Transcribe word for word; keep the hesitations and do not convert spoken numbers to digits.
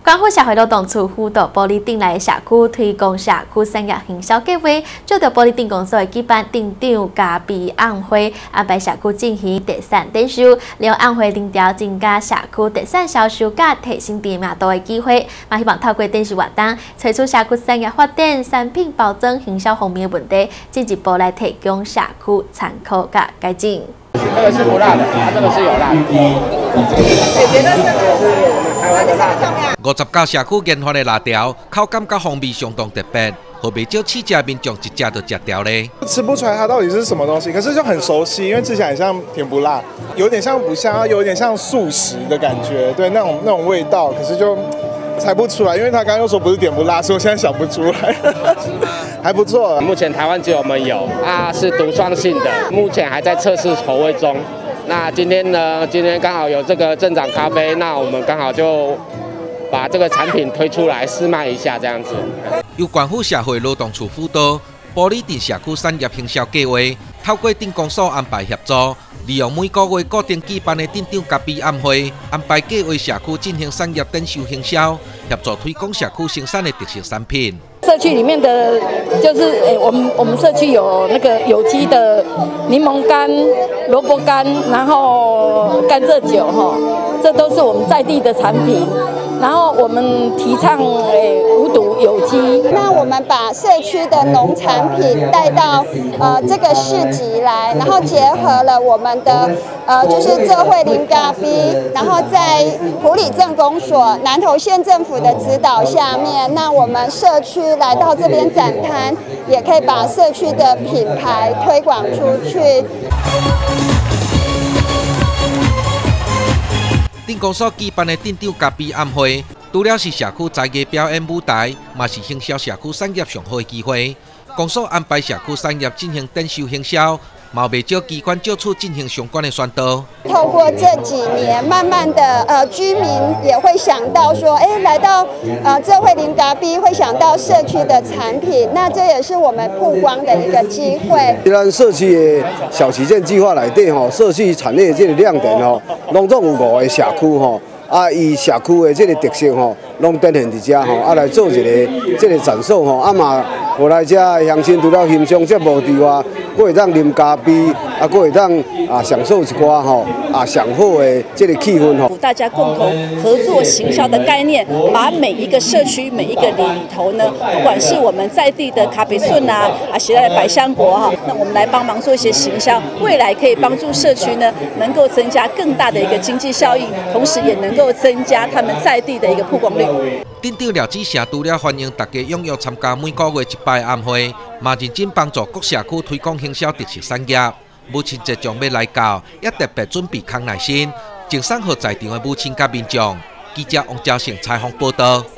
关乎社会劳动处辅导玻璃顶内的社区推广社区产业行销计划，就着玻璃顶公所举办镇长加庇晚会，安排社区进行特产展售，利用晚会定调增加社区特产销售价，提升知名度的机会。嘛，希望透过展示活动，找出社区产业发展、产品包装、行销方面的问题，进一步来提供社区参考甲改进。 这个是不辣的，啊，这个是有辣的。姐姐的是我们台湾的辣条。 五十家社区研发的辣条，口感甲风味相当特别，互袂少试食民众一食就食掉咧。 吃不出来它到底是什么东西，可是就很熟悉，因为吃起来很像甜不辣，有点像不像，有点像素食的感觉，对那种那种味道，可是就猜不出来，因为他刚刚又说不是甜不辣，所以我现在想不出来。还不错， 目前台湾只有我们有啊，是独创性的，目前还在测试口味中。那今天呢？今天刚好有这个镇长咖啡，那我们刚好就把这个产品推出来试卖一下，这样子。 由关乎社会劳动处辅导玻璃镇社区产业行销计划，透过镇公所安排协助，利用每个月固定举办的镇长加庇晚会，安排计划社区进行产业展售行销，协助推广社区生产的特色产品。 社区里面的，就是诶，我们我们社区有那个有机的柠檬干、萝卜干，然后甘蔗酒哈，这都是我们在地的产品。然后我们提倡诶无毒有机。 那我们把社区的农产品带到呃这个市集来，然后结合了我们的呃就是社会林咖啡，然后在埔里镇公所、南投县政府的指导下面，那我们社区来到这边展摊，也可以把社区的品牌推广出去。 镇公所举办的镇长加庇晚会，除了是社区才艺表演舞台，嘛是行销社区产业上好的机会。公所安排社区产业进行展售行销，嘛未少机关借此进行相关的宣导。 透过这几年，慢慢的呃居民也会想到说，哎，来到呃这会林咖啡会想到社区的产品，那这也是我们曝光的一个机会。 咱社区的小旗舰计划内底吼，社区产业这个亮点吼，拢总有五个社区吼。 啊，以社区的这个特色吼，拢展现伫遮吼，啊来做一个这个展售吼，啊嘛，互来遮乡亲除了欣赏节目之外，佫会当啉咖啡，啊，佫会当啊享受一寡吼啊上好的这个气氛吼。 大家共同合作行销的概念，把每一个社区每一个里头呢，不管是我们在地的咖啡顺啊，啊，现在的百香果哈，那我们来帮忙做一些行销，未来可以帮助社区呢，能够增加更大的一个经济效益，同时也能 够增加他们在地的一个曝光率。 镇长廖志成除了欢迎大家踊跃参加每个月一摆晚会，嘛认真帮助各社区推广行销特色产业。母亲节将要来到，也特别准备康乃馨，赠送给在场的母亲甲民众。记者王兆成采访报道。